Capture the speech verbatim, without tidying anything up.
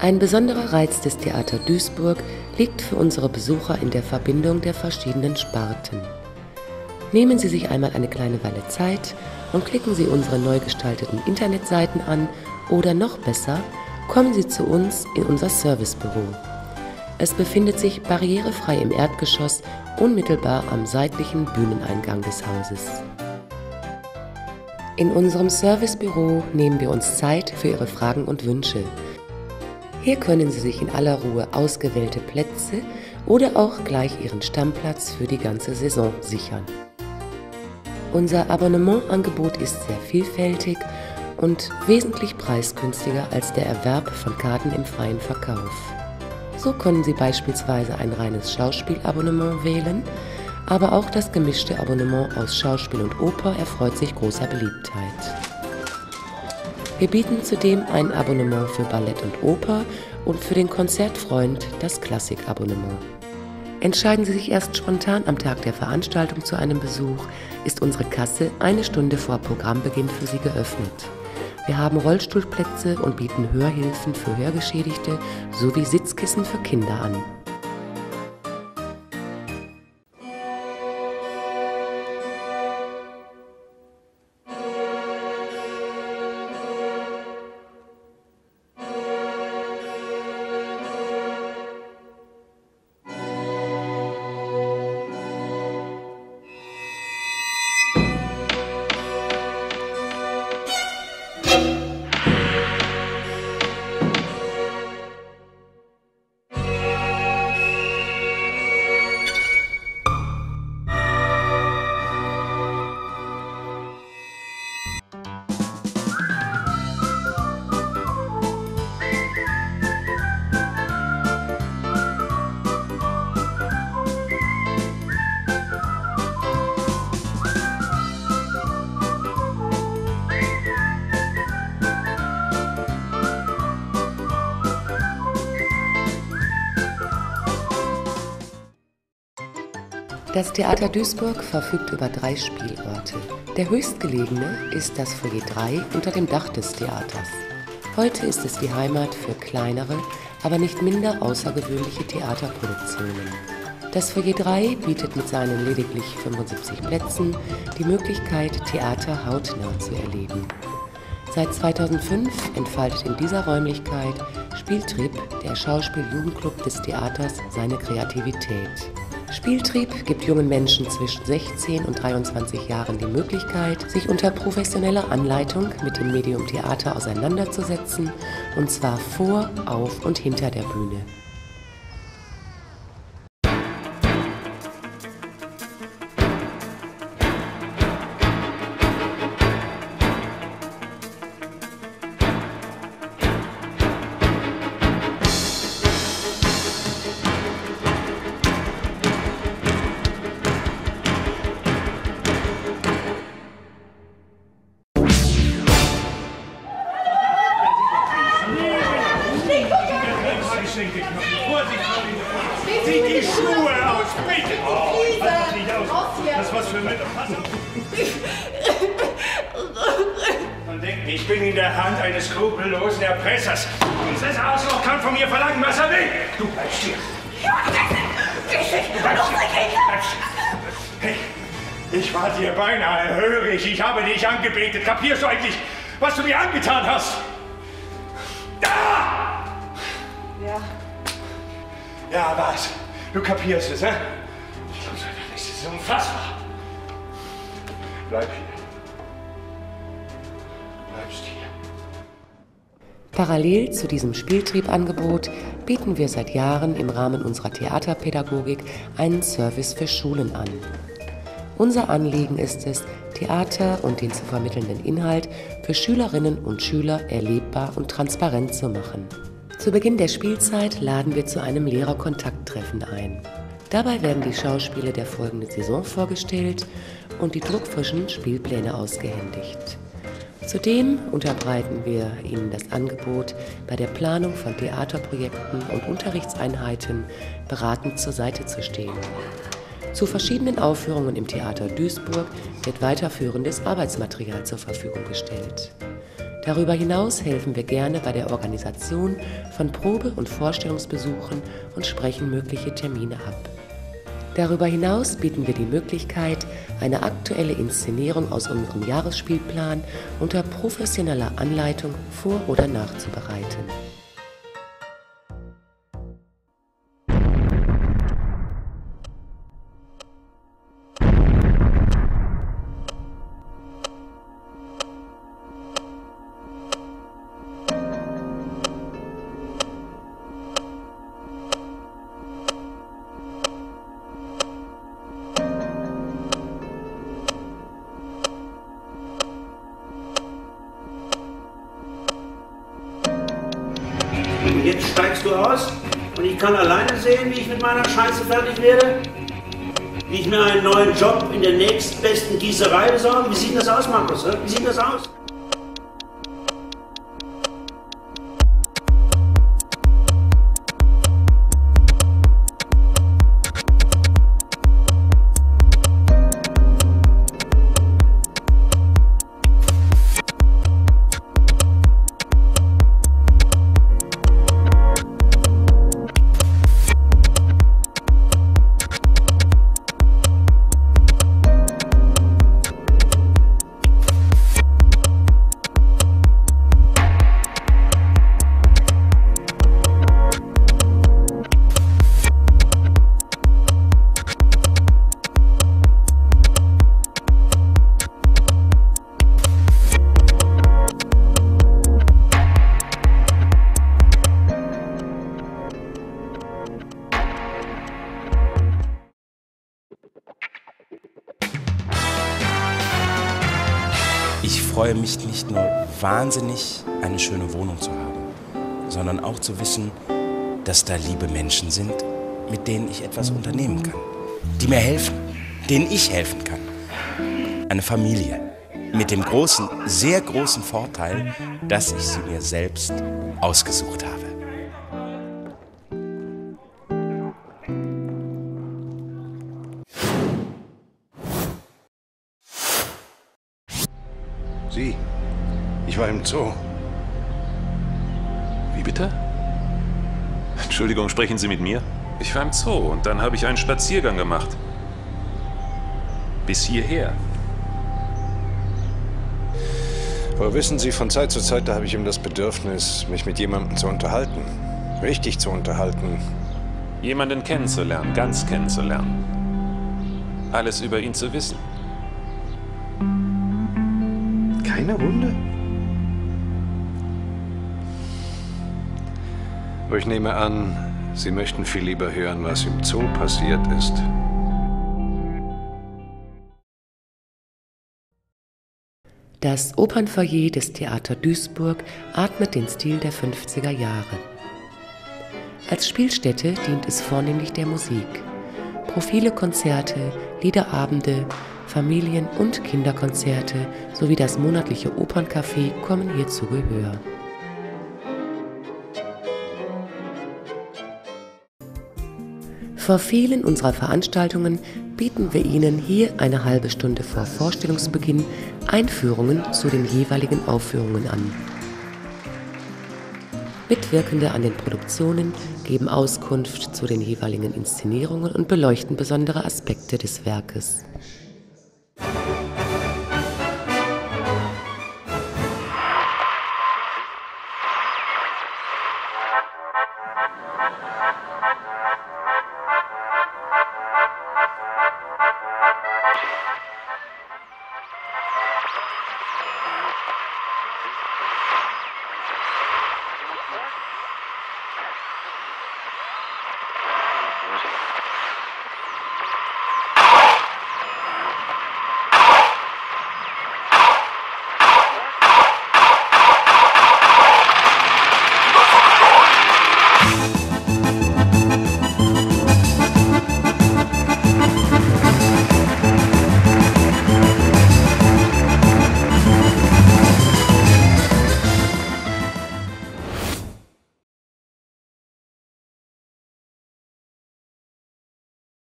Ein besonderer Reiz des Theater Duisburg liegt für unsere Besucher in der Verbindung der verschiedenen Sparten. Nehmen Sie sich einmal eine kleine Weile Zeit und klicken Sie unsere neu gestalteten Internetseiten an oder noch besser, kommen Sie zu uns in unser Servicebüro. Es befindet sich barrierefrei im Erdgeschoss, unmittelbar am seitlichen Bühneneingang des Hauses. In unserem Servicebüro nehmen wir uns Zeit für Ihre Fragen und Wünsche. Hier können Sie sich in aller Ruhe ausgewählte Plätze oder auch gleich Ihren Stammplatz für die ganze Saison sichern. Unser Abonnementangebot ist sehr vielfältig und wesentlich preisgünstiger als der Erwerb von Karten im freien Verkauf. So können Sie beispielsweise ein reines Schauspielabonnement wählen, aber auch das gemischte Abonnement aus Schauspiel und Oper erfreut sich großer Beliebtheit. Wir bieten zudem ein Abonnement für Ballett und Oper und für den Konzertfreund das Klassikabonnement. Entscheiden Sie sich erst spontan am Tag der Veranstaltung zu einem Besuch, ist unsere Kasse eine Stunde vor Programmbeginn für Sie geöffnet. Wir haben Rollstuhlplätze und bieten Hörhilfen für Hörgeschädigte sowie Sitzkissen für Kinder an. Das Theater Duisburg verfügt über drei Spielorte. Der höchstgelegene ist das Foyer drei unter dem Dach des Theaters. Heute ist es die Heimat für kleinere, aber nicht minder außergewöhnliche Theaterproduktionen. Das Foyer drei bietet mit seinen lediglich fünfundsiebzig Plätzen die Möglichkeit, Theater hautnah zu erleben. Seit zweitausendfünf entfaltet in dieser Räumlichkeit Spieltrieb, der Schauspiel-Jugendclub des Theaters, seine Kreativität. Spieltrieb gibt jungen Menschen zwischen sechzehn und dreiundzwanzig Jahren die Möglichkeit, sich unter professioneller Anleitung mit dem Medium Theater auseinanderzusetzen, und zwar vor, auf und hinter der Bühne. Zieh die Schuhe aus, bitte! Oh, pass nicht aus. Das ist was für Mütter. Pass auf. Man denkt, ich bin in der Hand eines skrupellosen Erpressers. Dieses Arschloch kann von mir verlangen, was er will. Du bleibst hier. Du bleibst hier. Hey, ich war dir beinahe hörig. Ich habe dich angebetet. Kapierst du eigentlich, was du mir angetan hast? Da! Ja. Ja, was? Du kapierst es, hä? Ich glaub's einfach nicht, das ist unfassbar. Bleib hier. Du bleibst hier. Parallel zu diesem Spieltriebangebot bieten wir seit Jahren im Rahmen unserer Theaterpädagogik einen Service für Schulen an. Unser Anliegen ist es, Theater und den zu vermittelnden Inhalt für Schülerinnen und Schüler erlebbar und transparent zu machen. Zu Beginn der Spielzeit laden wir zu einem Lehrerkontakttreffen ein. Dabei werden die Schauspiele der folgenden Saison vorgestellt und die druckfrischen Spielpläne ausgehändigt. Zudem unterbreiten wir Ihnen das Angebot, bei der Planung von Theaterprojekten und Unterrichtseinheiten beratend zur Seite zu stehen. Zu verschiedenen Aufführungen im Theater Duisburg wird weiterführendes Arbeitsmaterial zur Verfügung gestellt. Darüber hinaus helfen wir gerne bei der Organisation von Probe- und Vorstellungsbesuchen und sprechen mögliche Termine ab. Darüber hinaus bieten wir die Möglichkeit, eine aktuelle Inszenierung aus unserem Jahresspielplan unter professioneller Anleitung vor- oder nachzubereiten. Und jetzt steigst du aus und ich kann alleine sehen, wie ich mit meiner Scheiße fertig werde? Wie ich mir einen neuen Job in der nächstbesten Gießerei besorge? Wie sieht das aus, Markus? Wie sieht das aus? Ich freue mich nicht nur wahnsinnig, eine schöne Wohnung zu haben, sondern auch zu wissen, dass da liebe Menschen sind, mit denen ich etwas unternehmen kann, die mir helfen, denen ich helfen kann. Eine Familie mit dem großen, sehr großen Vorteil, dass ich sie mir selbst ausgesucht habe. Sie, ich war im Zoo. Wie bitte? Entschuldigung, sprechen Sie mit mir? Ich war im Zoo und dann habe ich einen Spaziergang gemacht. Bis hierher. Aber wissen Sie, von Zeit zu Zeit, da habe ich eben das Bedürfnis, mich mit jemandem zu unterhalten. Richtig zu unterhalten. Jemanden kennenzulernen, ganz kennenzulernen. Alles über ihn zu wissen. Keine Hunde? Aber ich nehme an, Sie möchten viel lieber hören, was im Zoo passiert ist. Das Opernfoyer des Theater Duisburg atmet den Stil der fünfziger Jahre. Als Spielstätte dient es vornehmlich der Musik. Profile Konzerte, Liederabende, Familien- und Kinderkonzerte sowie das monatliche Operncafé kommen hier zu Gehör. Vor vielen unserer Veranstaltungen bieten wir Ihnen hier eine halbe Stunde vor Vorstellungsbeginn Einführungen zu den jeweiligen Aufführungen an. Mitwirkende an den Produktionen geben Auskunft zu den jeweiligen Inszenierungen und beleuchten besondere Aspekte des Werkes.